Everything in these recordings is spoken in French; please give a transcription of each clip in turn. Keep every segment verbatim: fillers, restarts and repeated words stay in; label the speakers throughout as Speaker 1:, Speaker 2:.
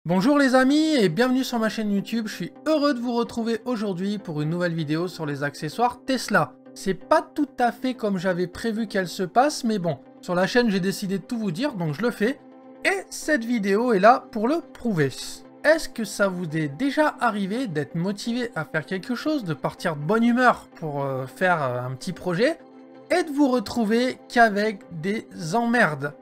Speaker 1: Bonjour les amis et bienvenue sur ma chaîne YouTube, je suis heureux de vous retrouver aujourd'hui pour une nouvelle vidéo sur les accessoires Tesla. C'est pas tout à fait comme j'avais prévu qu'elle se passe, mais bon, sur la chaîne j'ai décidé de tout vous dire, donc je le fais. Et cette vidéo est là pour le prouver. Est-ce que ça vous est déjà arrivé d'être motivé à faire quelque chose, de partir de bonne humeur pour euh, faire euh, un petit projet, et de vous retrouver qu'avec des emmerdes?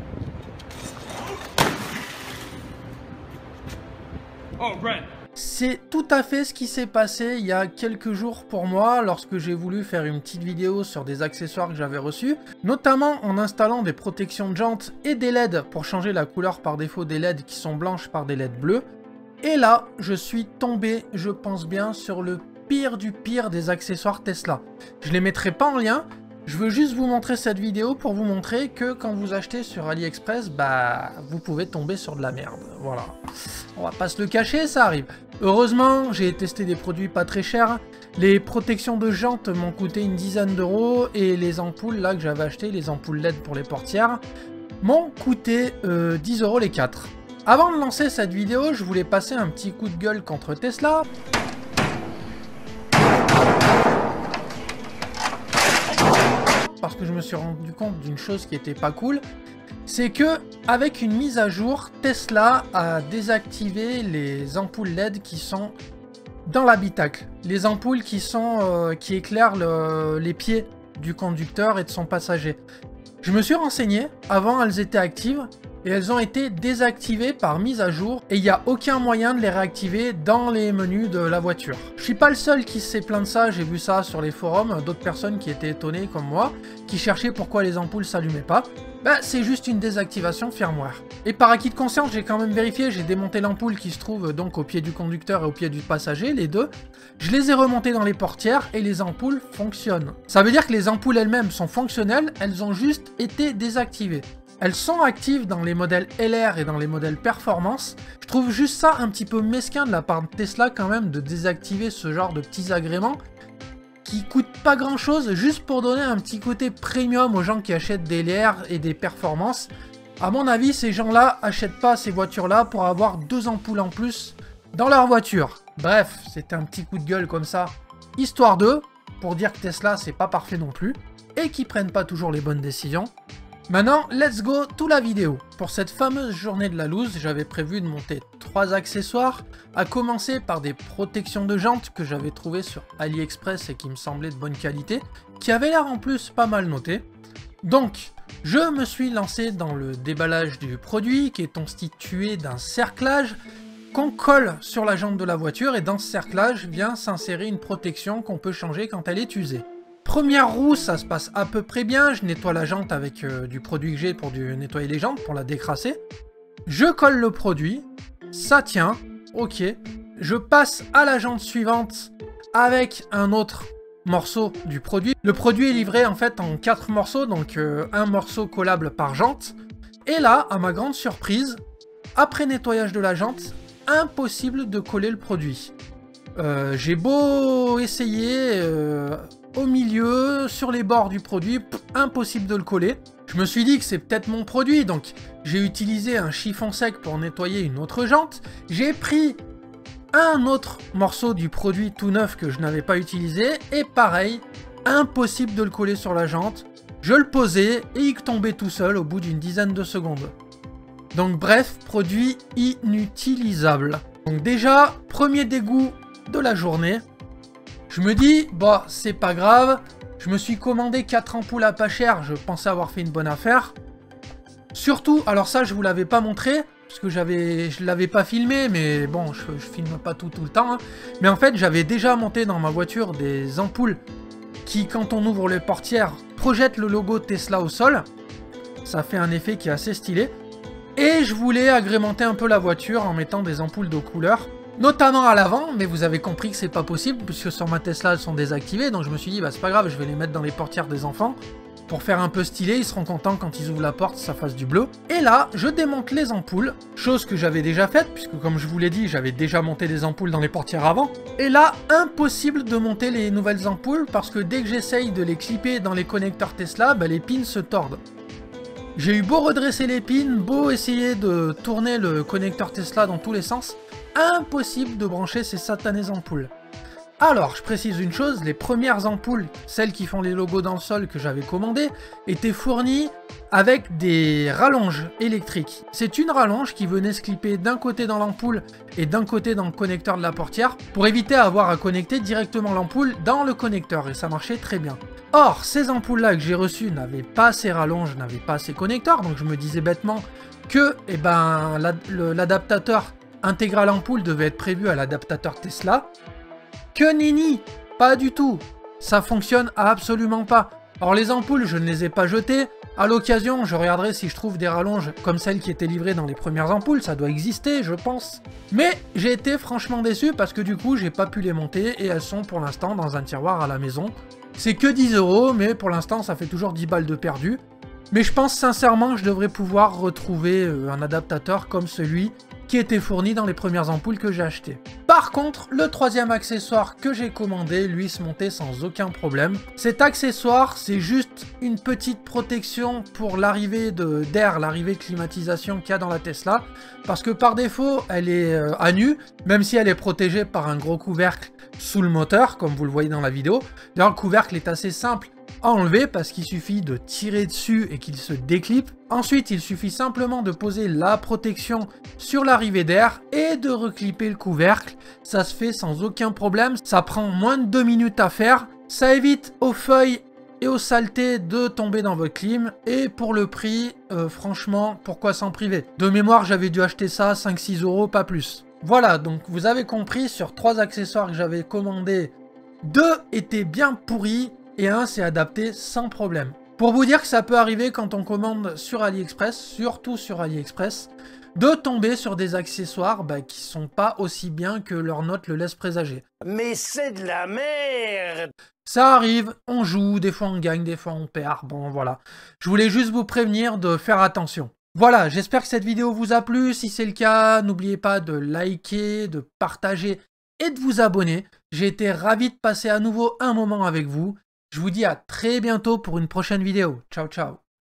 Speaker 1: C'est tout à fait ce qui s'est passé il y a quelques jours pour moi lorsque j'ai voulu faire une petite vidéo sur des accessoires que j'avais reçus, notamment en installant des protections de jantes et des L E D pour changer la couleur par défaut des L E D qui sont blanches par des L E D bleues. Et là, je suis tombé, je pense bien, sur le pire du pire des accessoires Tesla. Je les mettrai pas en lien. Je veux juste vous montrer cette vidéo pour vous montrer que quand vous achetez sur AliExpress, bah, vous pouvez tomber sur de la merde. Voilà. On va pas se le cacher, ça arrive. Heureusement, j'ai testé des produits pas très chers. Les protections de jantes m'ont coûté une dizaine d'euros et les ampoules là que j'avais acheté, les ampoules L E D pour les portières, m'ont coûté euh, dix euros les quatre. Avant de lancer cette vidéo, je voulais passer un petit coup de gueule contre Tesla. Parce que je me suis rendu compte d'une chose qui était pas cool, c'est que avec une mise à jour, Tesla a désactivé les ampoules L E D qui sont dans l'habitacle, les ampoules qui sont euh, qui éclairent le, les pieds du conducteur et de son passager. Je me suis renseigné, avant elles étaient actives et elles ont été désactivées par mise à jour et il n'y a aucun moyen de les réactiver dans les menus de la voiture. Je suis pas le seul qui s'est plaint de ça, j'ai vu ça sur les forums, d'autres personnes qui étaient étonnées comme moi, qui cherchaient pourquoi les ampoules s'allumaient pas. Bah, c'est juste une désactivation firmware. Et par acquis de conscience, j'ai quand même vérifié, j'ai démonté l'ampoule qui se trouve donc au pied du conducteur et au pied du passager, les deux. Je les ai remontées dans les portières et les ampoules fonctionnent. Ça veut dire que les ampoules elles-mêmes sont fonctionnelles, elles ont juste été désactivées. Elles sont actives dans les modèles L R et dans les modèles performance. Je trouve juste ça un petit peu mesquin de la part de Tesla quand même de désactiver ce genre de petits agréments qui coûtent pas grand chose juste pour donner un petit côté premium aux gens qui achètent des L R et des performances. À mon avis, ces gens-là achètent pas ces voitures-là pour avoir deux ampoules en plus dans leur voiture. Bref, c'était un petit coup de gueule comme ça, histoire d'eux, pour dire que Tesla c'est pas parfait non plus et qu'ils prennent pas toujours les bonnes décisions. Maintenant, let's go to la vidéo. Pour cette fameuse journée de la loose, j'avais prévu de monter trois accessoires, à commencer par des protections de jantes que j'avais trouvées sur AliExpress et qui me semblaient de bonne qualité, qui avaient l'air en plus pas mal notées. Donc, je me suis lancé dans le déballage du produit, qui est constitué d'un cerclage qu'on colle sur la jante de la voiture, et dans ce cerclage vient s'insérer une protection qu'on peut changer quand elle est usée. Première roue, ça se passe à peu près bien, je nettoie la jante avec euh, du produit que j'ai pour du nettoyer les jantes, pour la décrasser. Je colle le produit, ça tient, ok. Je passe à la jante suivante avec un autre morceau du produit. Le produit est livré en fait en quatre morceaux, donc euh, un morceau collable par jante. Et là, à ma grande surprise, après nettoyage de la jante, impossible de coller le produit. Euh, j'ai beau essayer... Euh, au milieu, sur les bords du produit, pff, impossible de le coller. Je me suis dit que c'est peut-être mon produit, donc j'ai utilisé un chiffon sec pour nettoyer une autre jante. J'ai pris un autre morceau du produit tout neuf que je n'avais pas utilisé, et pareil, impossible de le coller sur la jante. Je le posais et il tombait tout seul au bout d'une dizaine de secondes. Donc bref, produit inutilisable. Donc déjà, premier dégoût de la journée. Je me dis, bah c'est pas grave, je me suis commandé quatre ampoules à pas cher, je pensais avoir fait une bonne affaire. Surtout, alors ça je vous l'avais pas montré, parce que j'avais, je l'avais pas filmé, mais bon, je, je filme pas tout tout le temps. Hein. Mais en fait, j'avais déjà monté dans ma voiture des ampoules qui, quand on ouvre les portières, projettent le logo Tesla au sol. Ça fait un effet qui est assez stylé. Et je voulais agrémenter un peu la voiture en mettant des ampoules de couleur. Notamment à l'avant, mais vous avez compris que c'est pas possible, puisque sur ma Tesla elles sont désactivées, donc je me suis dit bah c'est pas grave, je vais les mettre dans les portières des enfants, pour faire un peu stylé, ils seront contents quand ils ouvrent la porte, ça fasse du bleu. Et là, je démonte les ampoules, chose que j'avais déjà faite, puisque comme je vous l'ai dit, j'avais déjà monté des ampoules dans les portières avant. Et là, impossible de monter les nouvelles ampoules, parce que dès que j'essaye de les clipper dans les connecteurs Tesla, bah les pins se tordent. J'ai eu beau redresser les pins, beau essayer de tourner le connecteur Tesla dans tous les sens, impossible de brancher ces satanées ampoules. Alors, je précise une chose, les premières ampoules, celles qui font les logos dans le sol que j'avais commandées, étaient fournies avec des rallonges électriques. C'est une rallonge qui venait se clipper d'un côté dans l'ampoule et d'un côté dans le connecteur de la portière pour éviter d'avoir à connecter directement l'ampoule dans le connecteur et ça marchait très bien. Or, ces ampoules-là que j'ai reçues n'avaient pas ces rallonges, n'avaient pas ces connecteurs, donc je me disais bêtement que eh ben, l'adaptateur intégral ampoule devait être prévu à l'adaptateur Tesla. Que nini, pas du tout, ça fonctionne absolument pas. Alors les ampoules, je ne les ai pas jetées, à l'occasion je regarderai si je trouve des rallonges comme celles qui étaient livrées dans les premières ampoules, ça doit exister je pense. Mais j'ai été franchement déçu parce que du coup j'ai pas pu les monter et elles sont pour l'instant dans un tiroir à la maison. C'est que dix euros mais pour l'instant ça fait toujours dix balles de perdu. Mais je pense sincèrement que je devrais pouvoir retrouver un adaptateur comme celui qui était fourni dans les premières ampoules que j'ai achetées. Par contre, le troisième accessoire que j'ai commandé, lui, se montait sans aucun problème. Cet accessoire, c'est juste une petite protection pour l'arrivée d'air, l'arrivée climatisation qu'il y a dans la Tesla. Parce que par défaut, elle est euh, à nu, même si elle est protégée par un gros couvercle sous le moteur, comme vous le voyez dans la vidéo. D'ailleurs, le couvercle est assez simple à enlever parce qu'il suffit de tirer dessus et qu'il se déclipe. Ensuite, il suffit simplement de poser la protection sur l'arrivée d'air et de reclipper le couvercle. Ça se fait sans aucun problème. Ça prend moins de deux minutes à faire. Ça évite aux feuilles et aux saletés de tomber dans votre clim. Et pour le prix, euh, franchement, pourquoi s'en priver? De mémoire, j'avais dû acheter ça cinq six euros, pas plus. Voilà, donc vous avez compris, sur trois accessoires que j'avais commandés, deux étaient bien pourris et un s'est adapté sans problème. Pour vous dire que ça peut arriver quand on commande sur AliExpress, surtout sur AliExpress, de tomber sur des accessoires bah, qui sont pas aussi bien que leur note le laisse présager.
Speaker 2: Mais c'est de la merde!
Speaker 1: Ça arrive, on joue, des fois on gagne, des fois on perd, bon voilà. Je voulais juste vous prévenir de faire attention. Voilà, j'espère que cette vidéo vous a plu. Si c'est le cas, n'oubliez pas de liker, de partager et de vous abonner. J'ai été ravi de passer à nouveau un moment avec vous. Je vous dis à très bientôt pour une prochaine vidéo. Ciao, ciao.